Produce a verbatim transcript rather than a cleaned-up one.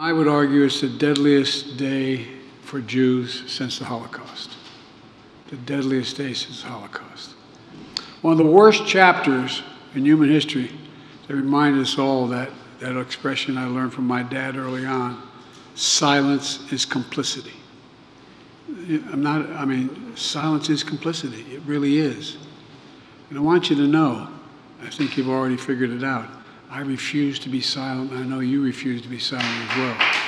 I would argue it's the deadliest day for Jews since the Holocaust. The deadliest day since the Holocaust. One of the worst chapters in human history that reminded us all that, that expression I learned from my dad early on, silence is complicity. I'm not, I mean, silence is complicity. It really is. And I want you to know, I think you've already figured it out, I refuse to be silent. I know you refuse to be silent as well.